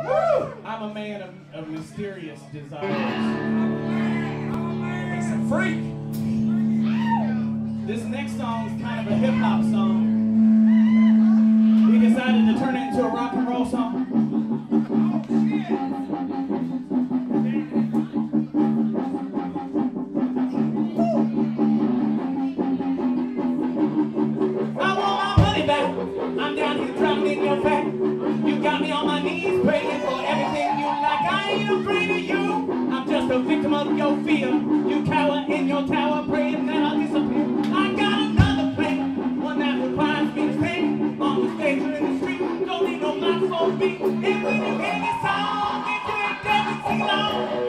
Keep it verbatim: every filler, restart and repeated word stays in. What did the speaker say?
I'm a man of, of mysterious desires. He's a freak. This next song is kind of a hip-hop song. We decided to turn it into a rock and roll song. I want my money back. I'm down here drowning in your back. You got me on my knees praying for everything you like. I ain't afraid of you. I'm just a victim of your fear. You cower in your tower praying that I'll disappear. I got another plan, one that requires me to sing on the stage or in the street. Don't need no microphone beat. And when you hear this song, if you ain't dancing, sing along.